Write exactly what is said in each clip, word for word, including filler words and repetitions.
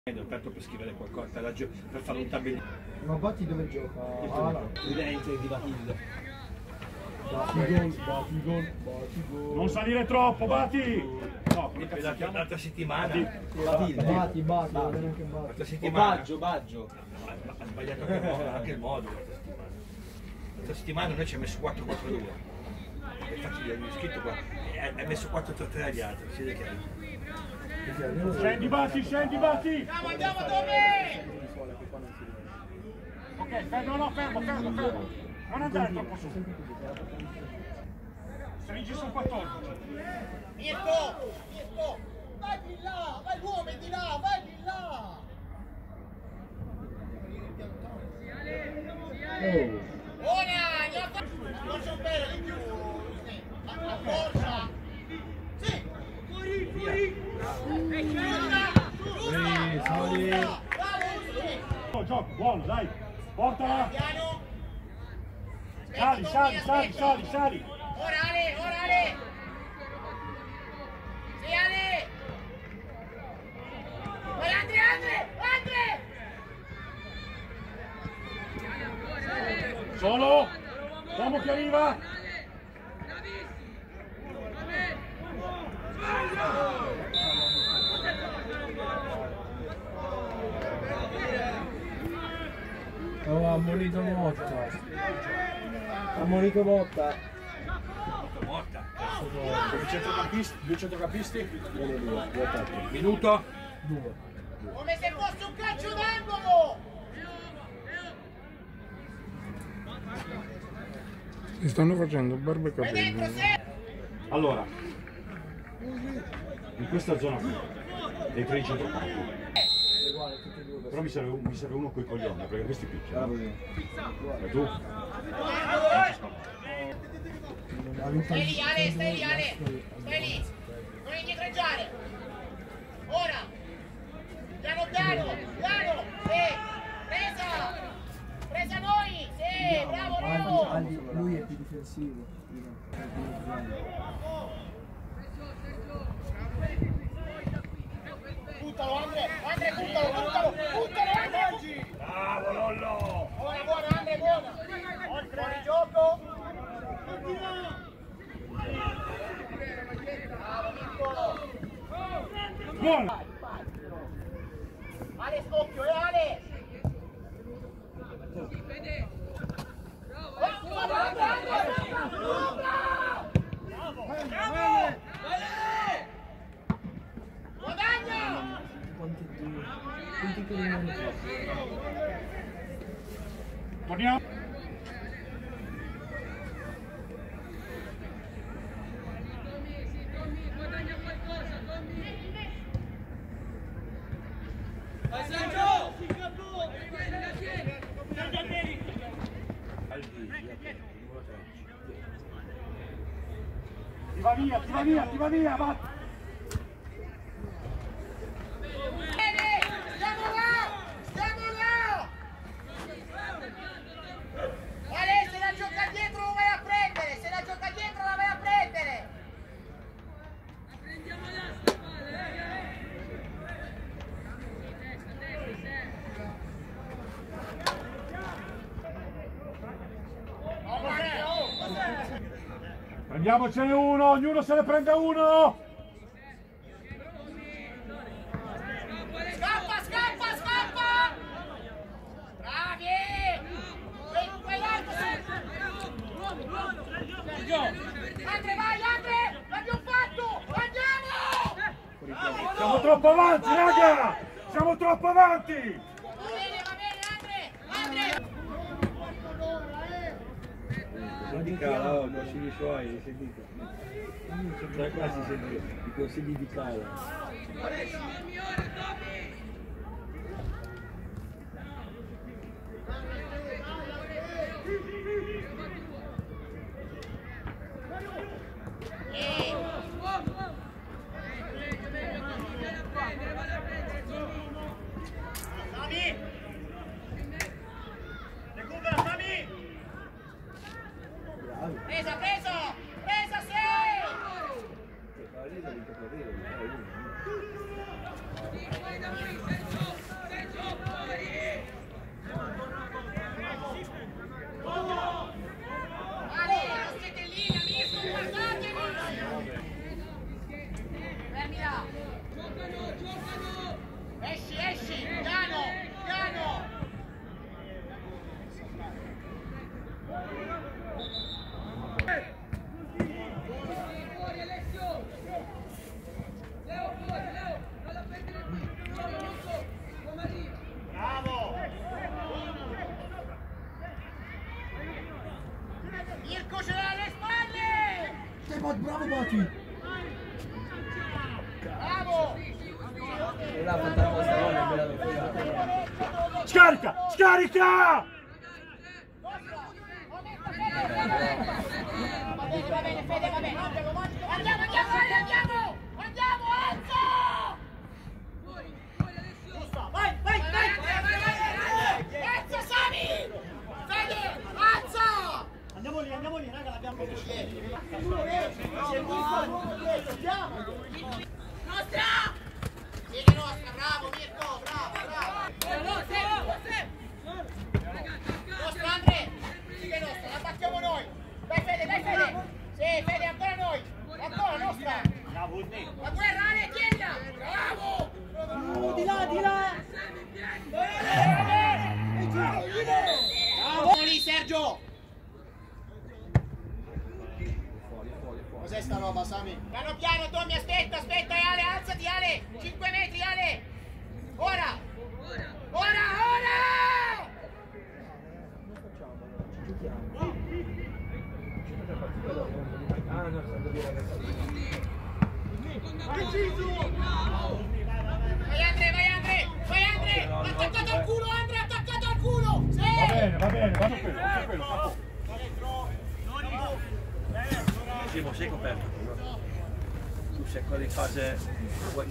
aperto per scrivere qualcosa, per, per fare un tabellino. Ma Batti dove gioca? Ah, no. Evidente di Batilde. Batti gol, Batti gol, Batti gol. Non salire troppo, Batti! No, mi pesa che l'altra settimana. Batilde. Batti, Batti, va bene anche Batti. L'altra settimana. Baggio, Baggio. Ha sbagliato anche il modo, anche il modo l'altra settimana. L'altra settimana noi ci ha messo quattro quattro due. Infatti gli ho scritto qua. Ha messo quattro tre tre agli altri, si vede che è. Scendi Batti, scendi Batti! Andiamo, andiamo dove? Ok, fermo, no, fermo, fermo, fermo. Non andare troppo su. Stringi su quattordici. Mirko, Mirko, vai di là, vai l'uomo di là, vai di là. Ora, non so bene di più. A forza. Sì. Fuori, fuori. E chiuda, chiuda. Oh, gioco, buono, dai. Portala. Piano. Sali, sali, sali, sali, sali. Ora Ale, ora Ale. Sì Ale. Vai Andre, Andre, Andre. Solo. Uomo che arriva. Oh, ha ammonito Motta. Ha ammonito Motta. Morta. Due centrocampisti, due centrocampisti. Minuto. Due. Come se fosse un calcio d'angolo. Si stanno facendo barba e Vai dentro, capelli. se. Allora, in questa zona qui, dei tre centrocampi. Però mi serve, un, mi serve uno coi coglioni, perché questi picchiano. E tu? Stai lì Ale, stai lì Ale. Stai lì. Non indietreggiare. Ora. Piano piano, piano. Sì. Presa. Presa noi. Sì, bravo Leo. Aldi, lui è più difensivo. Buttalo Andre, Andre buttalo, buttalo, buttalo Andre! Bravo Lollo! Buona, buona Andre, buona! Fuori gioco! Bravo Mirko! Buono! Ale scoppio, eh Ale! Guadagna! Torniamo! Ti va via, ti va via, ti va via, va! Stiamo là! Stiamo là! Ale, se la gioca dietro lo vai a prendere! Se la gioca dietro la vai a prendere! Prendiamocene uno, ognuno se ne prende uno! Scappa, scappa, scappa! Bravi! Quel- Quell'altro Andre, vai, Andre! L'abbiamo fatto! Andiamo! Siamo troppo avanti, raga! Siamo troppo avanti! Va bene, va bene, Andre! Andre! Non dica, oh, i consigli suoi, si dica. Cioè qua si sente i consigli di Cala. Sami! Recupera, Sami! Presa, presa! Presa, sei! Sì, Scarica! Scarica! Va bene, va bene, Fede, va bene. Andiamo, andiamo, andiamo, andiamo! Andiamo, alza! Giusto, vai, vai, vai! Alza, Sami! Fede, alza! Andiamo lì, andiamo lì, raga, l'abbiamo visto. Nostra! Sì, che nostra, bravo Mirko, bravo, bravo! Nostra, Andre! Sì, che nostra, l'attacchiamo noi! Dai Fede, dai Fede! Sì, Fede, ancora noi! Ancora nostra! La guerra, Ale, tienila! Bravo! Oh, di là, di là! Bravo lì, Sergio! Cos'è sta roba, Sami? Piano piano, Tommy, aspetta, aspetta, Ale, alzati, Ale! cinque metri, Ale! Ora! Ora, ora! Vai Andre, vai Andre! Vai Andre! Attaccato al culo, Andre, attaccato al culo! Sì! Va bene, va bene, vado quello, vado quello, capo. Simo, sei coperto. Tu sei quelle cose vuoi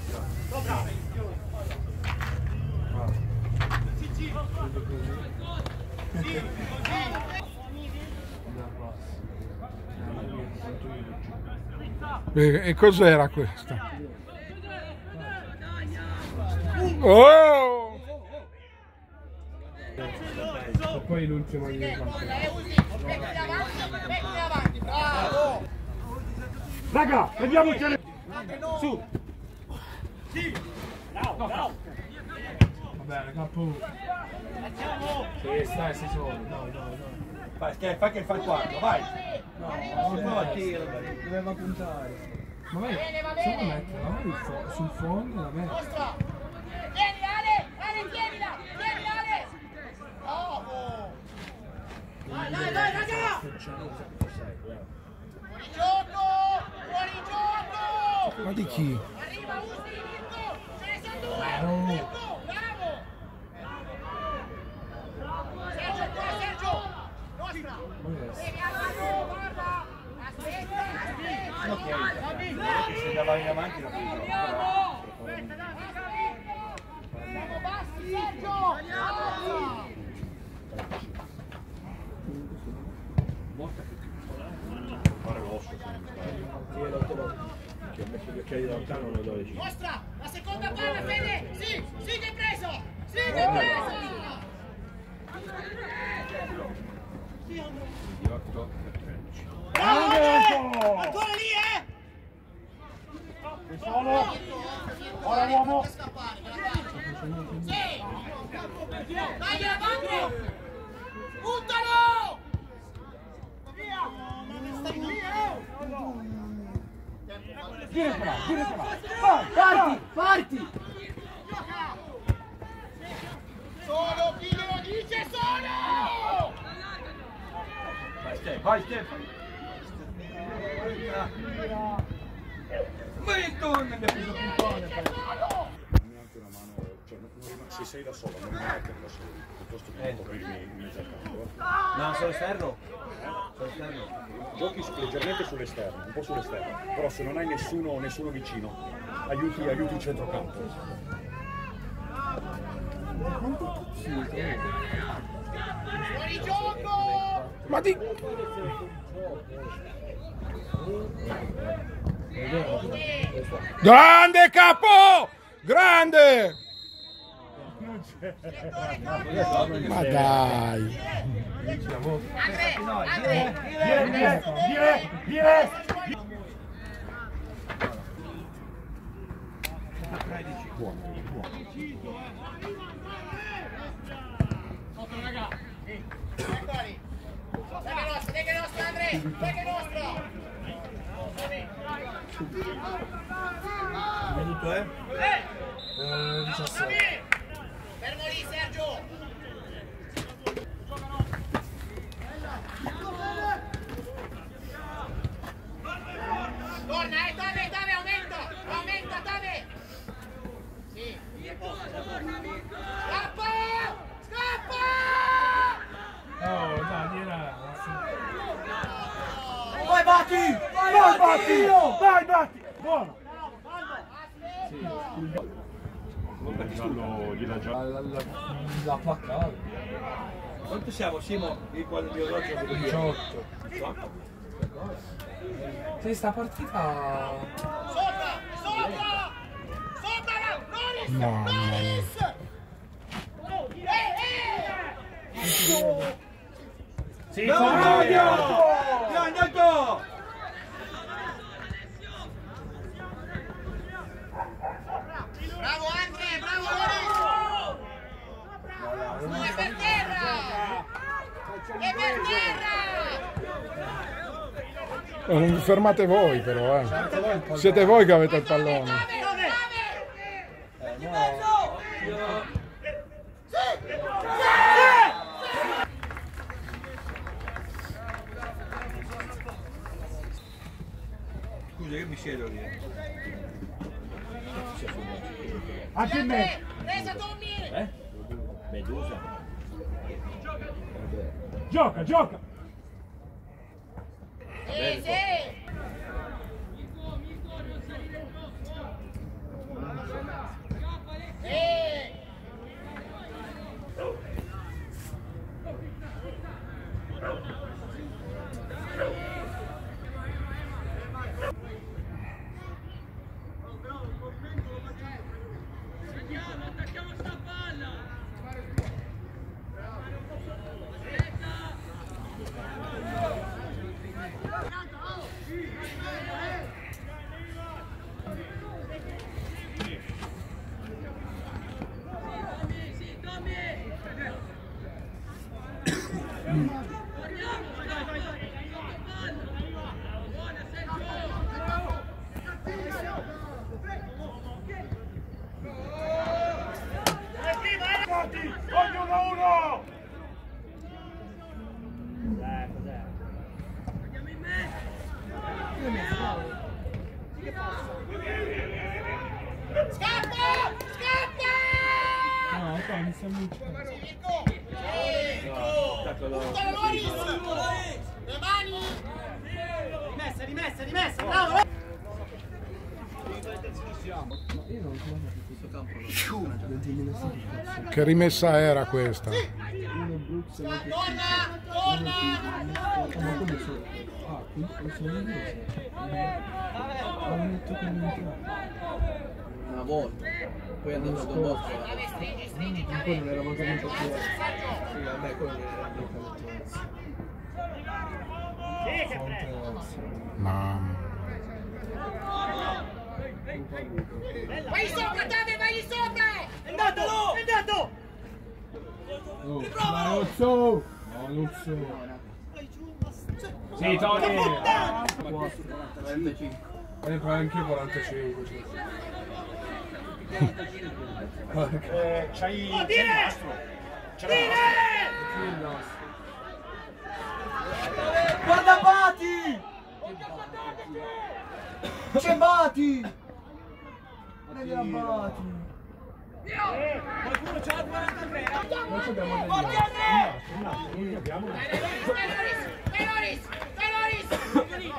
E cos'era questa? Oh! E poi l'ultima di Metti davanti, metti davanti, bravo! Raga, prendiamoci su. Va bene, capo. Sì, stai, sei solo. No, no, no. Fai che fai che fai il quarto, vai! No, no, tiro. Doveva puntare. Ma vai, Bene, va se bene. la mette, la vai fo- sul fondo, la mette. Mostra! Vieni Ale! Ale, tienila! Vieni Ale! Bravo! Dai, dai, dai, raga! Fuori gioco! Fuori gioco! Ma di chi? Arriva Usti, Mirko! Ce ne sono due! Mirko, bravo! Sergio, qua, Sergio! Nostra! Vieni avanti, guarda! Aspetta, aspetta! Perché se la vai in avanti la Siamo bassi, Sergio! Avanza! Fare l'osso, se non sbaglio. che ho messo gli occhiali da lontano non lo do deciso. Mostra! La seconda palla, Fede! Sì! Sì che hai preso! Sì che hai preso! otto e tredici. Bravo! Ancora lì, eh! Solo. Ora l'uomo. Sì! Dai avanti! Buttalo! Gira qua, gira qua. Vai, parti, parti. Solo chi lo dice solo! Vai Stef, vai Stef. Milton mi ha preso più pone. Neanche una mano, cioè, se sei da solo non mi mettere da solo, piuttosto che coprirmi in mezzo al campo. No, sono esterno. Sono esterno. Giochi su- leggermente sull'esterno, un po' sull'esterno, però se non hai nessuno, nessuno vicino, aiuti, aiuti il centrocampo. Fuori gioco! Ma di... Grande capo! Grande! Ma dai! Andre! Andre! Vieni, vieni, vieni! Buono, buono. Eccoli! Dai che nostra, dai che nostra, Andre! Dai che nostra! Minuto, eh? Eh! diciassette! Fermo lì, Sergio! Torna, eh, Tave, Tave, aumenta! Aumenta, Tave! Sì! Scappa! Vai, batti! Vai, batti! Buono! Gliela già. La placcata. Quanto siamo, Simo? Io quando mi orologio vedo diciotto. Sì, sta partita... Sopra! Sopra! Sopra! Loris! Mamma mia. Loris! Eh, eh! Sì, Claudio! Ti ha andato! Bravo Andre, bravo Loris! No, è per terra! È per terra! Oh, non vi fermate voi però, eh. Siete voi che avete il pallone. Scusa, io mi siedo lì. Anche me! Presa Tommy! Eh? Medusa. Gioca, gioca! Sì, sì! Sì! Ognuno uno! Scappa! Scappa! No, qua mi sta mucciando. Mirko! Mirko! Buttala Loris! Le mani! Rimessa, rimessa, rimessa! Bravo! Che rimessa era questa? Torna! Torna! Ma come sono? Ah, qui sono io. Hanno detto che non entrava. Una volta, poi è andato Don Bosco. Stringi, stringi, Poi non era mancato un po' più. Sergio! Sì, vabbè, quello non era bloccato. Mamma. Vai sopra, Tave, vai sopra! È andato! È andato! Oh, Marozzo! No, Luzzo! Sì, Tony! quarantacinque. E poi anche quarantacinque. Eh, c'hai oh, il nastro! Dire! Guarda Bati! C'è Bati! Vedi la Bati! Eh, qualcuno c'ha la quarantatré! Noi abbiamo Dai, Loris! Dai, Loris! Dai, Loris!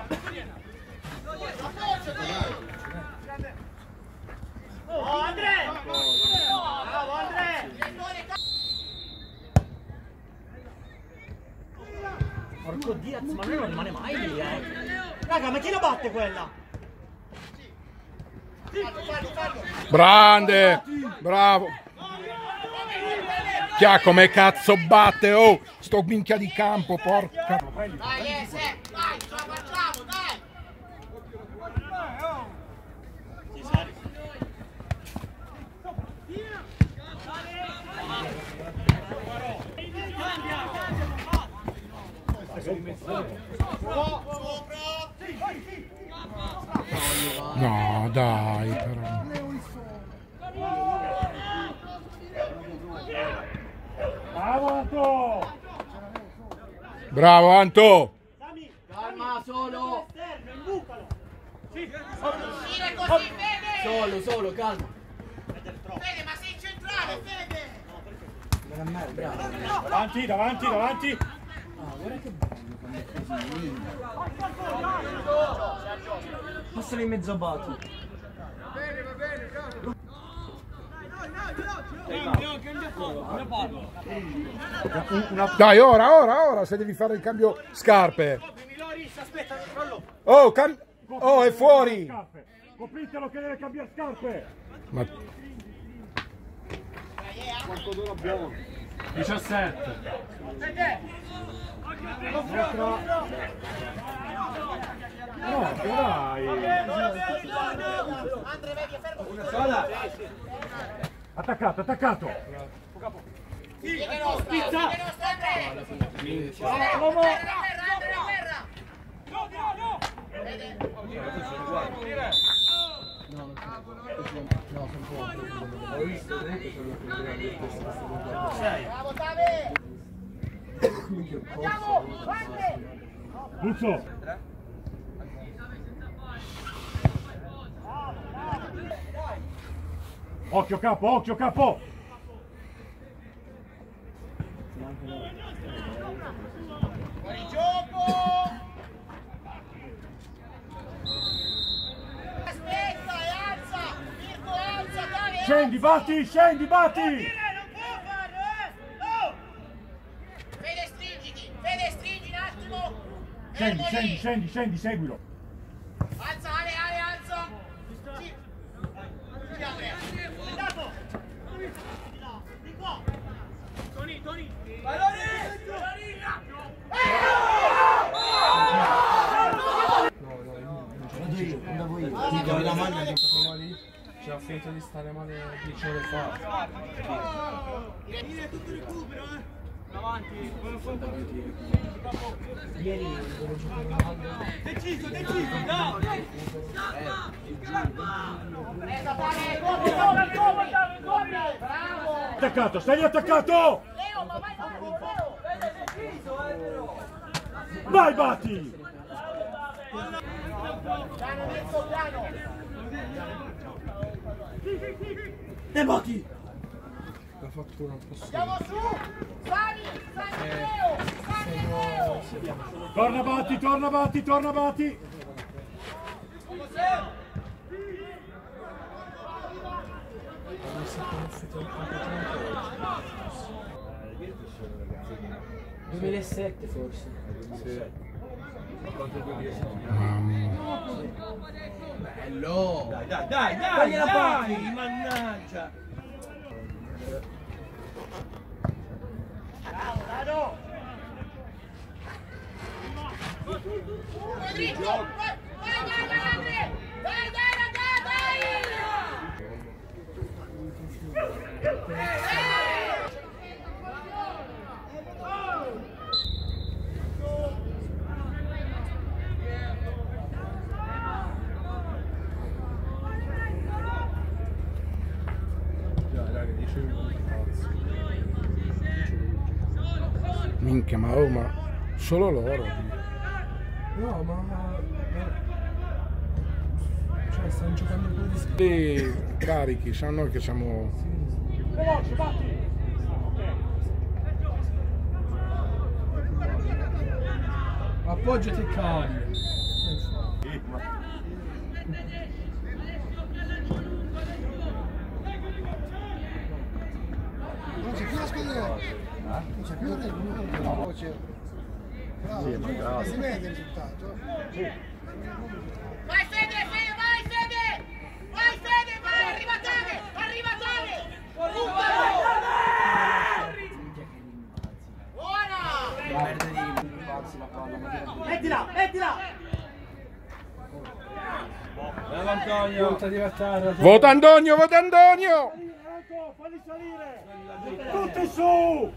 Oh, Andre! Bravo, Andre! Porco Diaz, ma lui non rimane mai lì, eh! Raga, ma chi la batte quella? Grande! Bravo! Chia come cazzo batte, oh! Sto minchia di campo, porca! Dai, yes, eh! Dai, ce la facciamo, dai! No, dai, però. Bravo Anto! Bravo Anto! Calma, solo! Uscire così, Fede! Solo, solo, calma! Fede, ma sei centrale, Fede! Bravo! Davanti, davanti, davanti! Ah, guarda che bello! Passali in mezzo a Bati. Dai, ora, ora, ora, se devi fare il cambio scarpe. Oh, cam... oh, è fuori. Copritelo che deve cambiare scarpe. Ma... Quanto d'ora abbiamo? diciassette. No, dai. Una sola. Attaccato, attaccato. Piega nostra, piega nostra, Andre! Uomo! No, no, no! Vede? No, sono pochi. Ho visto comunque sono più Bravo, Tave! Andiamo, vai! Buzzo. Occhio capo, occhio capo. Fuori gioco! Aspetta, e alza! Mirko, alza, Tave! Scendi, batti, scendi, batti. Non può farlo, eh! Oh! Fede, stringiti! Fede, stringi un attimo! Scendi, Fermo scendi, lì. scendi, scendi, seguilo. Alza, Ale, Ale, alza! Sì! Sì, Ale! Andato! Di qua! Toni, Toni! Valori! andavo io. Ti do la maglia che stavo lì. C'era finito di stare male dieci ore fa. Tutto recupero, eh! Davanti! Ieri devo giocare una maglia. Deciso, deciso! No! Presa, fare! Come, come, come, come! Bravo! Attaccato, stai attaccato. Leo, ma vai, vai, Leo! Vai, batti. Piano, mezzo piano! E Bati! La fattura un po' su. Andiamo su! Sani! Sani, Leo! Sani, Leo! Torna batti, torna batti, torna batti. duemilasette forse. Bello! Dai, dai, dai, dai, Togli la dai, mannaggia. Bravo, Dado! Vai dritto! Vai, vai, vai, vai, Andre! Dai, dai, dai, dai! Minchia, ma, oh, ma solo loro. No, ma... Cioè, stanno giocando un po' di schifo. E carichi, sanno che siamo... Veloce, batti. Appoggiati e cari. Non c'è più la squadra. Non c'è più la regola. Sì, ma bravo. Si vede il risultato. Vai Fede, Fede, vai Fede! Vai Fede, vai! Arriva Tave! Arriva Tave! Buona! Mettila, mettila! Bravo Antonio. Vota di Vattara. Vota Antonio, vota Antonio! Falli salire. Tutti su.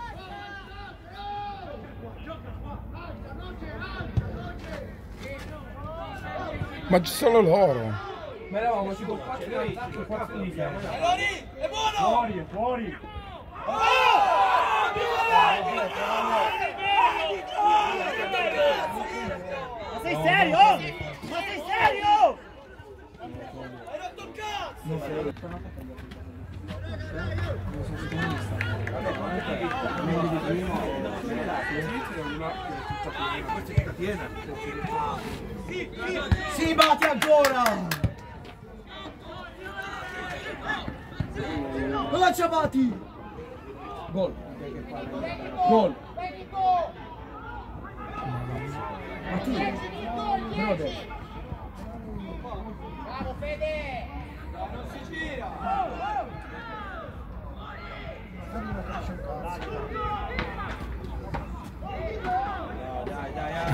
Ma ci sono loro. Ma eravamo tipo quattro in attacco e quattro in difesa. Fuori, è fuori. Ma sei serio? Ma sei serio? Meglio di prima. Questa è tutta piena. Si batti ancora! Non la ciabati! Gol! Gol! Martino! Brother! Bravo Fede! Non si gira! Dai, dai, dai.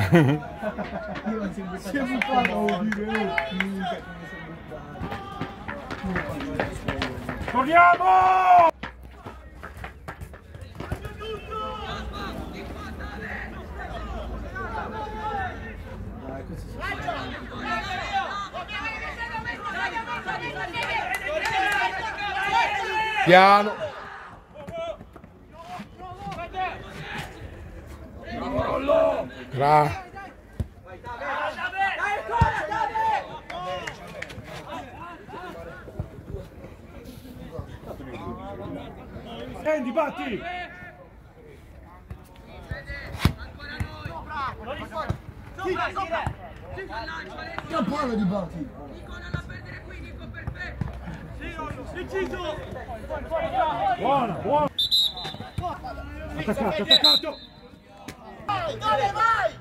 Si è buttato a dire! Torniamo! Piano. Gra. Prendi, batti! Che palla di Batti! Buona, buona! Attaccato, attaccato! Dove vai?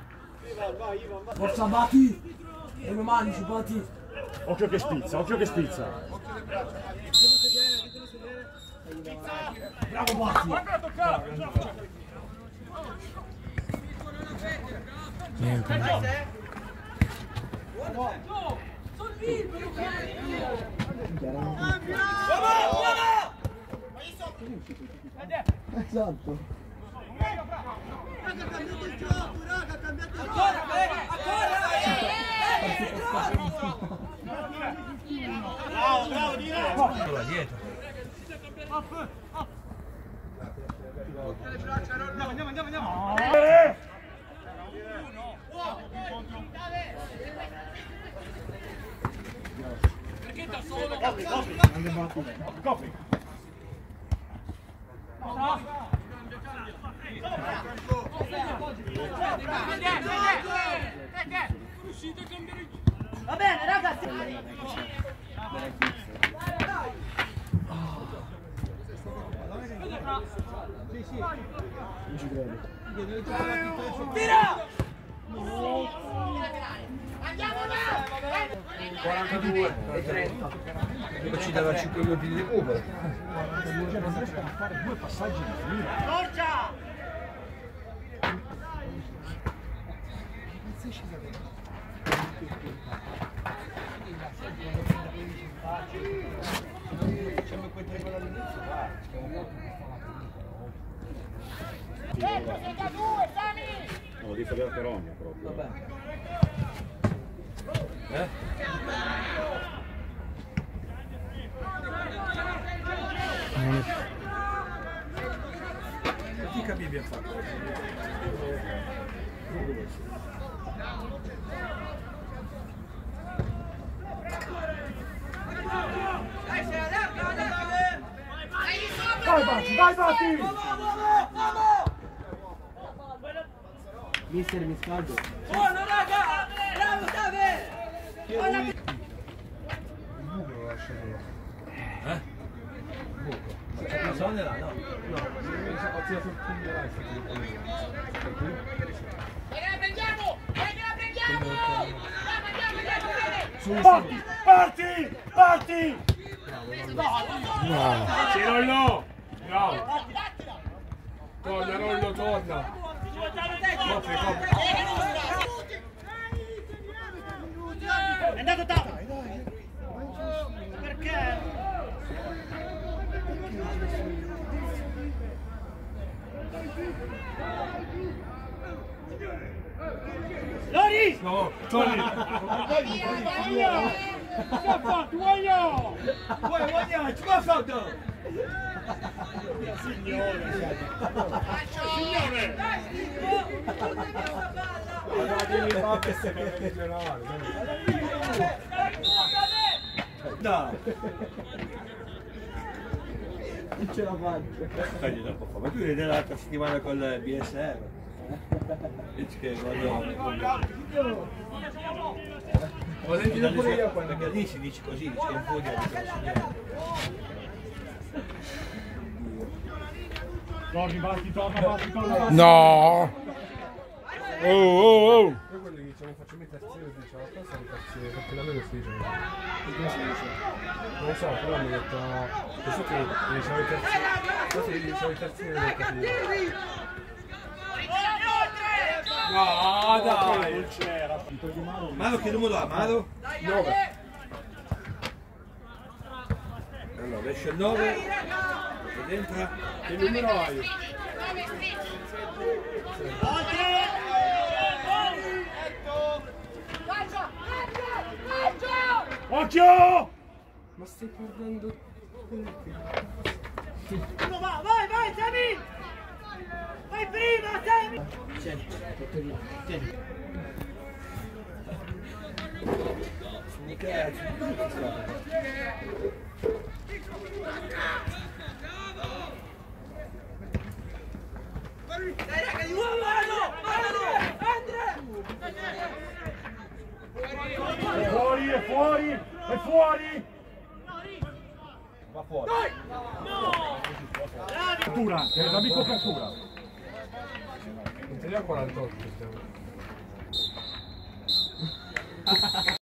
Forza Batti! E le mani su Batti! Occhio che spizza, occhio che spizza! Bravo Batti! Niente. Esatto! Bravo, bravo, di là dietro. Andiamo, andiamo, andiamo, andiamo! Copri! Va bene ragazzi! Tira! Andiamo là! quarantadue e trenta. Io ci dava cinque minuti di recupero. Non riescono a fare due passaggi di fila. Forza! Dentro, sei da due, Sami! No, devi fare per ogni proprio. Vabbè. Eh? Che capivi a fare? Vai Batti, vai Batti! Mister mi scaldo. Buono raga! Bravo Dave! Eh? Ma c'è canzone là, no? No, ho tirato il pugno là. Dai che la prendiamo! Dai che la prendiamo! Andiamo, andiamo, andiamo! Parti, parti, parti! No. Cirollo! Bravo! Dattela! Torna, Rollo, torna! Copri, copri! È andato Tavo! Perché? Lori! No, Tony! Che ha fatto? Voglio! Vuoi, vogliamo, ci va fatto! Signore! Signore! No! Non ce la faccio. Tagli troppo fa. Ma tu vedi l'altra settimana con il B S R? Dici che guarda. Ho sentito pure io quando. Perché lì si dice così, dice che in Puglia di consigliere. Torni, batti, torna, batti, torna. No! Oh, oh, oh! Io quello che diciamo facciamo i terzieri, diciamo, qua sono i terzieri, perché da me lo si dice. Come si dice? Non lo so, però mi ha detto. Questo che diciamo i terzieri. Questo che diciamo i terzieri non ho capito. No, dai! Non c'era. Maro che numero ha? Maro? nove. Allora, esce il nove. Ed entra. Che numero hai? Occhio! Ma stai perdendo. Va, vai, vai, Sami! Vai prima, Sami! Tieni, tieni, tieni. Dai raga, di nuovo, Andre! Andre! È fuori, è fuori, è fuori! Va fuori. Copertura, eh, dammi copertura. Non te ne ho quarantotto.